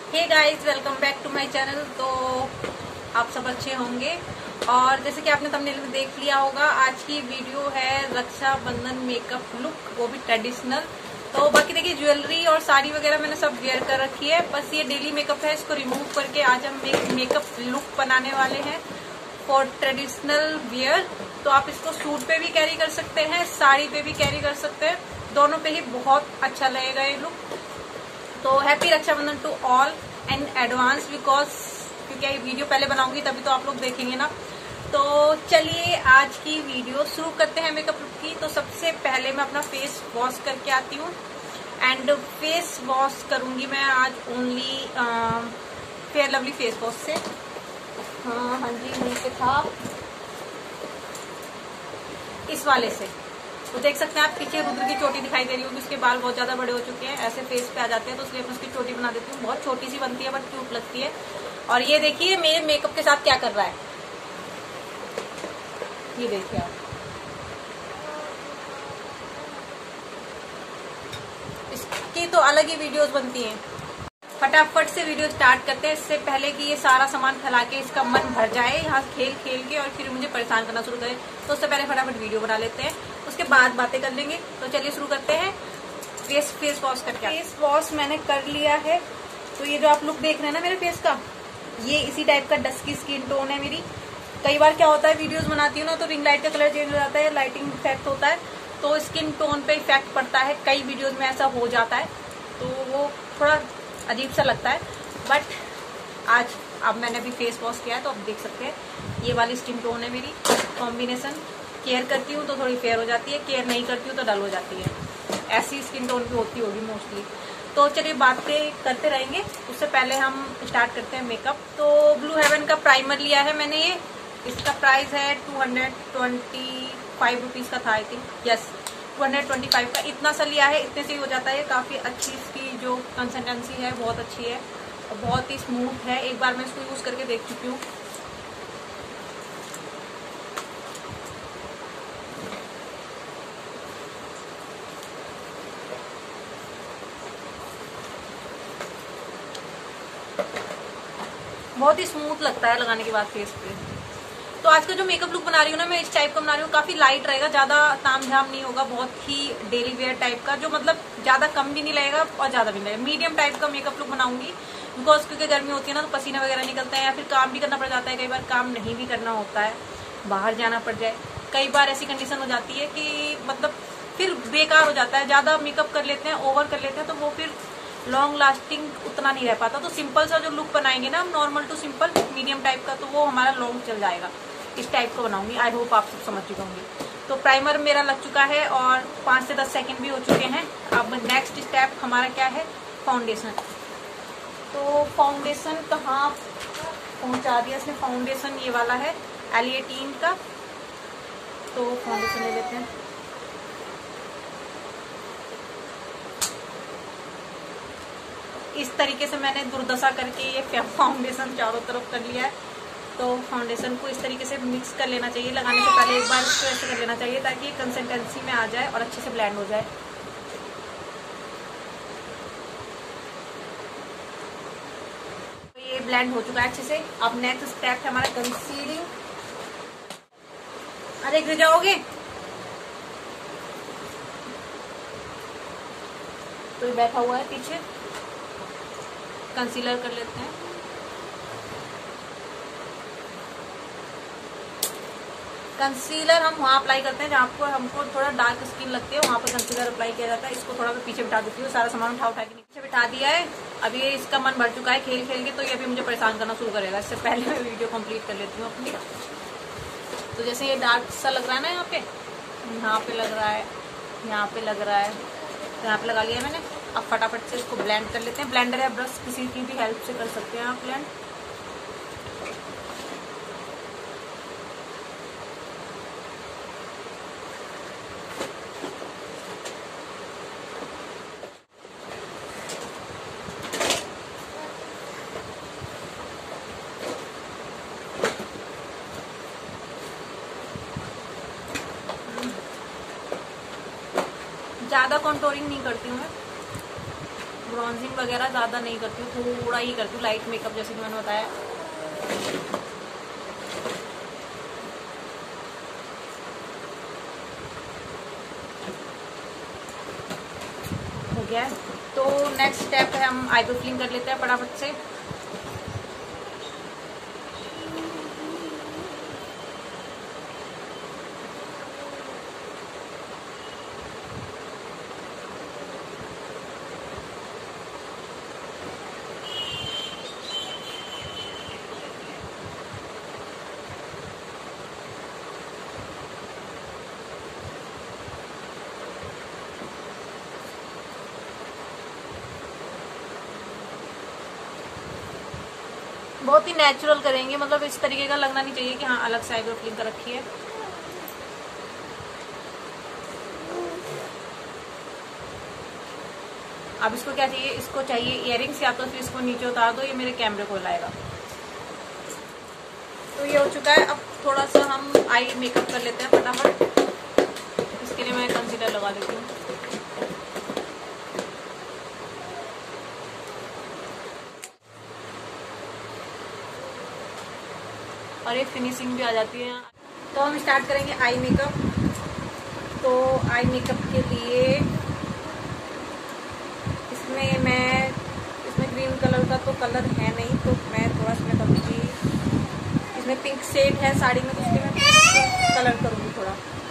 Hey guys, welcome back to my channel. तो आप सब अच्छे होंगे और जैसे कि आपने थंबनेल में देख लिया होगा, आज की वीडियो है रक्षाबंधन मेकअप लुक, वो भी ट्रेडिशनल। तो बाकी देखिए, ज्वेलरी और साड़ी वगैरह मैंने सब वेयर कर रखी है, बस ये डेली मेकअप है, इसको रिमूव करके आज हम एक मेकअप लुक बनाने वाले हैं फॉर ट्रेडिशनल वियर। तो आप इसको सूट पे भी कैरी कर सकते हैं, साड़ी पे भी कैरी कर सकते हैं, दोनों पे ही बहुत अच्छा लगेगा ये लुक। तो happy Rakshabandhan to all in advance, because क्योंकि ये वीडियो पहले बनाऊंगी तभी तो आप लोग देखेंगे ना। तो चलिए आज की वीडियो शुरू करते हैं मेकअप लुक की। तो सबसे पहले मैं अपना फेस वॉश करके आती हूँ एंड फेस वॉश करूंगी मैं आज only Fair Lovely face wash से। हाँ जी, यहीं पे था, इस वाले से। तो देख सकते हैं आप, पीछे रुद्र की चोटी दिखाई दे रही होगी, उसके बाल बहुत ज्यादा बड़े हो चुके हैं, ऐसे फेस पे आ जाते हैं, तो इसलिए मैं उसकी चोटी बना देती हूँ। बहुत छोटी सी बनती है बट क्यूट लगती है। और ये देखिए मेरे मेकअप के साथ क्या कर रहा है, ये देखिए आप। इसकी तो अलग ही वीडियोस बनती हैं। फटाफट से वीडियो स्टार्ट करते हैं, इससे पहले कि ये सारा सामान फैला के इसका मन भर जाए यहाँ खेल खेल के और फिर मुझे परेशान करना शुरू करे। तो उससे पहले फटाफट वीडियो बना लेते हैं, उसके बाद बातें कर लेंगे। तो चलिए शुरू करते हैं। फेस वॉश करके, फेस वॉश मैंने कर लिया है। तो ये जो आप लुक देख रहे हैं ना मेरे फेस का, ये इसी टाइप का डस्की स्किन टोन है मेरी। कई बार क्या होता है, वीडियोस बनाती हूँ ना तो रिंग लाइट का कलर चेंज हो जाता है, लाइटिंग इफेक्ट होता है, तो स्किन टोन पे इफेक्ट पड़ता है। कई वीडियोज में ऐसा हो जाता है, तो वो थोड़ा अजीब सा लगता है। बट आज अब मैंने अभी फेस वॉश किया है, तो आप देख सकते हैं ये वाली स्किन टोन है मेरी। कॉम्बिनेशन केयर करती हूँ तो थोड़ी फेयर हो जाती है, केयर नहीं करती हूँ तो डल हो जाती है। ऐसी स्किन टोन की होती होगी मोस्टली। तो चलिए बातें करते रहेंगे, उससे पहले हम स्टार्ट करते हैं मेकअप। तो ब्लू हेवन का प्राइमर लिया है मैंने ये। इसका प्राइस है 225 रुपीज का था, आई थिंक। यस, 225 का इतना सा लिया है, इतने से ही हो जाता है। काफी अच्छी इसकी जो कंसिस्टेंसी है बहुत अच्छी है और बहुत ही स्मूथ है। एक बार मैं इसको यूज करके देख चुकी हूँ। बहुत ही स्मूथ लगता है लगाने के बाद फेस पे। तो आज का जो मेकअप लुक बना रही हूँ ना मैं, इस टाइप का बना रही हूँ। काफी लाइट रहेगा, ज्यादा तामझाम नहीं होगा, बहुत ही डेली वेयर टाइप का, जो मतलब ज्यादा कम भी नहीं लगेगा और ज्यादा भी नहीं लगेगा। मीडियम टाइप का मेकअप लुक बनाऊंगी, बिकॉज क्योंकि गर्मी होती है ना, तो पसीना वगैरह निकलता है या फिर काम भी करना पड़ जाता है। कई बार काम नहीं भी करना होता है, बाहर जाना पड़ जाए। कई बार ऐसी कंडीशन हो जाती है कि मतलब फिर बेकार हो जाता है, ज्यादा मेकअप कर लेते हैं, ओवर कर लेते हैं, तो वो फिर लॉन्ग लास्टिंग उतना नहीं रह पाता। तो सिंपल सा जो लुक बनाएंगे ना हम, normal to simple medium type का, तो वो हमारा लॉन्ग चल जाएगा। इस टाइप का बनाऊंगी। आई होप आप सब समझ चुके होंगे। तो प्राइमर मेरा लग चुका है और 5 से 10 सेकंड भी हो चुके हैं। अब नेक्स्ट स्टेप हमारा क्या है, फाउंडेशन। तो फाउंडेशन कहाँ पहुंचा दिया इसने, फाउंडेशन ये वाला है L18 का। तो फाउंडेशन ले लेते हैं। इस तरीके से मैंने दुर्दशा करके ये फाउंडेशन चारों तरफ कर लिया है। तो फाउंडेशन को इस तरीके से मिक्स कर लेना चाहिए, लगाने से पहले एक बार इसको ऐसे कर लेना चाहिए ताकि कंसिस्टेंसी में आ जाए और अच्छे से ब्लेंड हो जाए। तो ये ब्लेंड हो चुका है अच्छे से। अब नेक्स्ट स्टेप है हमारा कंसीलिंग। अरे गिर जाओगे। तो ये बैठा हुआ है पीछे, कंसीलर कर लेते हैं। कंसीलर हम वहाँ अप्लाई करते हैं जहाँ पर हमको थोड़ा डार्क स्किन लगती है, वहाँ पर कंसीलर अप्लाई किया जाता है। इसको थोड़ा मैं पीछे बिठा देती हूँ, सारा सामान उठा के नीचे बिठा दिया है। अभी ये इसका मन भर चुका है खेल खेल के, तो ये अभी मुझे परेशान करना शुरू करेगा। इससे पहले मैं वीडियो कंप्लीट कर लेती हूँ अपनी। तो जैसे ये डार्क सा लग रहा है ना, यहाँ पे लग रहा है, यहाँ पे लग रहा है, तो यहाँ पे लगा लिया मैंने। अब फटाफट से इसको ब्लेंड कर लेते हैं। ब्लेंडर या ब्रश किसी की भी हेल्प से कर सकते हैं आप ब्लेंड। ज्यादा कॉन्टोरिंग नहीं करती हूँ मैं, ब्रॉन्जिंग वगैरह ज़्यादा नहीं करती हूँ, थोड़ा ही करती हूँ, लाइट मेकअप जैसे कि मैंने बताया। हो गया है। तो नेक्स्ट स्टेप है, हम आईब्रो फिलिंग कर लेते हैं फटाफट से। बहुत ही नेचुरल करेंगे, मतलब इस तरीके का लगना नहीं चाहिए कि हाँ अलग से आईब्रो फिलिंग कर रखी है। अब इसको क्या चाहिए, इसको चाहिए इयररिंग्स, या तो फिर इसको नीचे उतार दो, ये मेरे कैमरे को लाएगा। तो ये हो चुका है। अब थोड़ा सा हम आई मेकअप कर लेते हैं फटाफट। इसके लिए मैं कंसीलर लगा लेती हूँ। और ये फिनिशिंग भी आ जाती है। तो हम स्टार्ट करेंगे आई मेकअप। तो आई मेकअप के लिए इसमें ग्रीन कलर का तो कलर है नहीं, तो मैं थोड़ा इसमें करूँगी, इसमें पिंक शेड है साड़ी में, तो इसलिए मैं पिंक कलर करूँगी थोड़ा।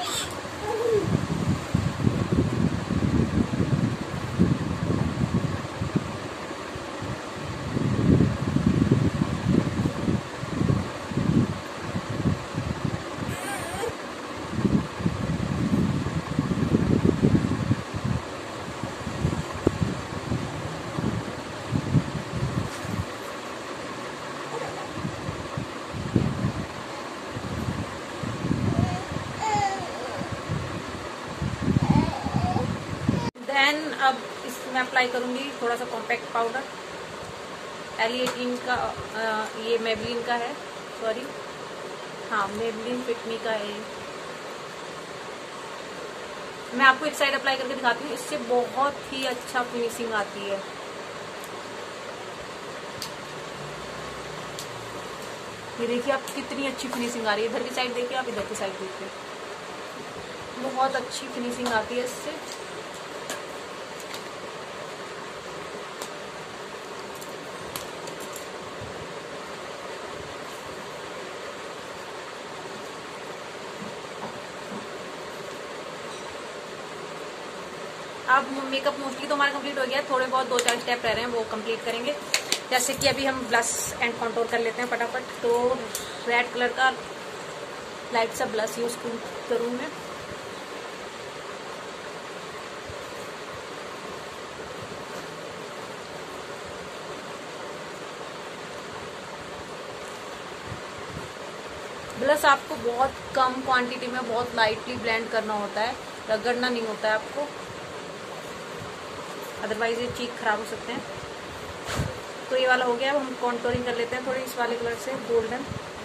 देन अब इसमें अप्लाई करूंगी थोड़ा सा कॉम्पैक्ट पाउडर, L18 का, ये मेबलिन का है, सॉरी हाँ मेबलिन फिटमी का है। मैं आपको एक साइड अप्लाई करके दिखाती हूँ, इससे बहुत ही अच्छा फिनिशिंग आती है। ये देखिए आप कितनी अच्छी फिनिशिंग आ रही है। इधर की साइड देखिए, आप इधर की साइड देखिए, बहुत अच्छी फिनिशिंग आती है इससे। अब मेकअप मोस्टली तो हमारा कंप्लीट हो गया है, थोड़े बहुत 2-4 स्टेप रह रहे हैं, वो कंप्लीट करेंगे। जैसे कि अभी हम ब्लश एंड कंटूर कर लेते हैं फटाफट। तो रेड कलर का लाइट सा ब्लश यूज करूँ मैं। ब्लश आपको बहुत कम क्वांटिटी में बहुत लाइटली ब्लेंड करना होता है, रगड़ना नहीं होता है आपको, अदरवाइज ये चीक खराब हो सकते हैं। तो ये वाला हो गया। अब हम कॉन्टोरिंग कर लेते हैं थोड़ी इस वाले कलर से, गोल्डन।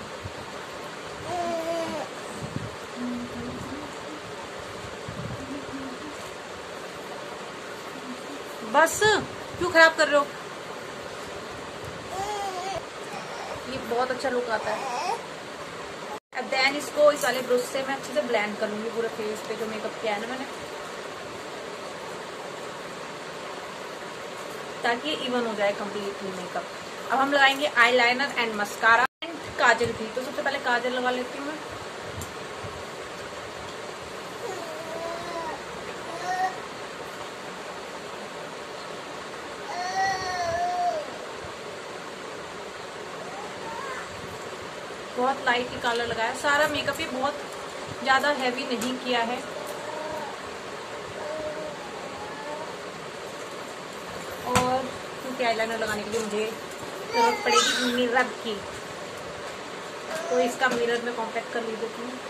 बस क्यों खराब कर रहे हो, ये बहुत अच्छा लुक आता है। अब देन इसको इस वाले ब्रश से मैं अच्छे से ब्लेंड कर लूंगी पूरे फेस पे, जो मेकअप किया है ना मैंने, ताकि इवन हो जाए कम्प्लीटली मेकअप। अब हम लगाएंगे eyeliner and mascara and kajal भी। तो सबसे पहले काजल लगा लेती हूँ मैं। बहुत लाइट ही कलर लगाया, सारा मेकअप ही बहुत ज्यादा हैवी नहीं किया है। और क्योंकि आईलाइनर लगाने के लिए मुझे जरूरत पड़ेगी मिरर की, तो इसका मिरर में कॉम्पैक्ट कर लीजिए हूँ।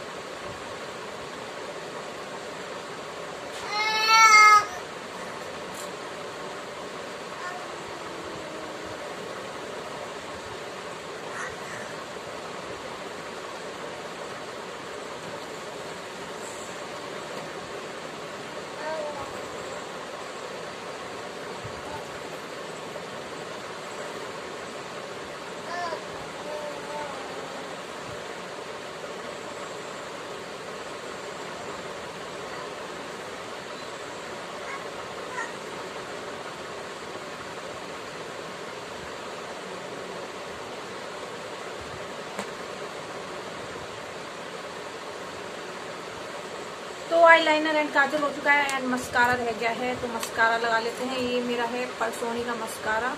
तो आईलाइनर एंड काजल हो चुका है एंड मस्कारा रह गया है, तो मस्कारा लगा लेते हैं। ये मेरा है परसोनी का मस्कारा।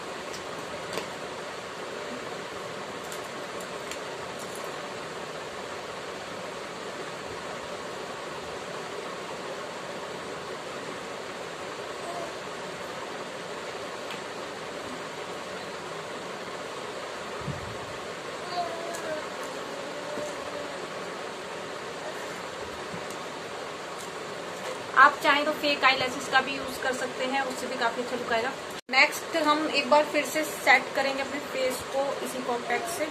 आप चाहें तो फेक आईलैशेस का भी यूज कर सकते हैं, उससे भी काफी अच्छा लुक आएगा। नेक्स्ट हम एक बार फिर से सेट करेंगे अपने फेस को इसी कॉम्पैक्ट से,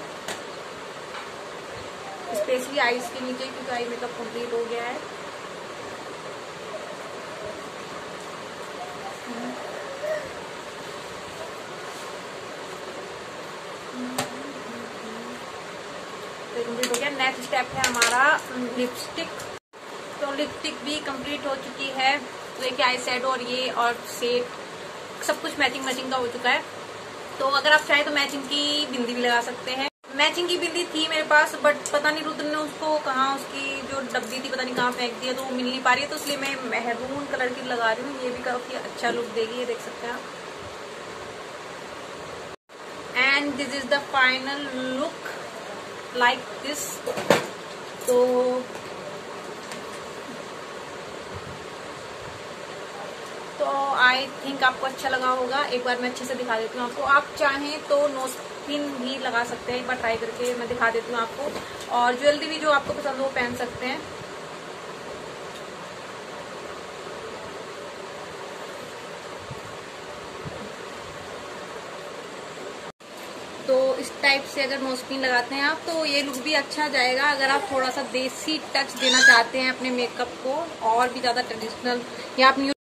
स्पेशली आईज के नीचे, क्योंकि आई मेकअप कंप्लीट हो गया है। कंप्लीट हो गया। नेक्स्ट स्टेप है हमारा लिपस्टिक। तो लिपस्टिक भी कंप्लीट हो चुकी है। देखिए आई शेडो और ये और शेड सब कुछ मैचिंग का हो चुका है। तो अगर आप चाहें तो मैचिंग की बिंदी भी लगा सकते हैं। मैचिंग की बिंदी थी मेरे पास, बट पता नहीं रुद्र ने उसको कहाँ, उसकी जो डब्बी थी पता नहीं कहाँ फेंक दिया, तो वो मिल नहीं पा रही है, तो इसलिए मैं मेहरून कलर की लगा रही हूँ। ये भी काफी अच्छा लुक देगी, ये देख सकते हैं आप। And this is the final look like this. तो आई थिंक आपको अच्छा लगा होगा। एक बार मैं अच्छे से दिखा देती हूँ आपको। आप चाहें तो नोज पिन भी लगा सकते हैं, एक बार ट्राई करके मैं दिखा देती हूँ आपको। और ज्वेलरी भी जो आपको पसंद हो वो पहन सकते हैं। तो इस टाइप से अगर नोज पिन लगाते हैं आप तो ये लुक भी अच्छा जाएगा। अगर आप थोड़ा सा देसी टच देना चाहते हैं अपने मेकअप को और भी ज्यादा ट्रेडिशनल, या आप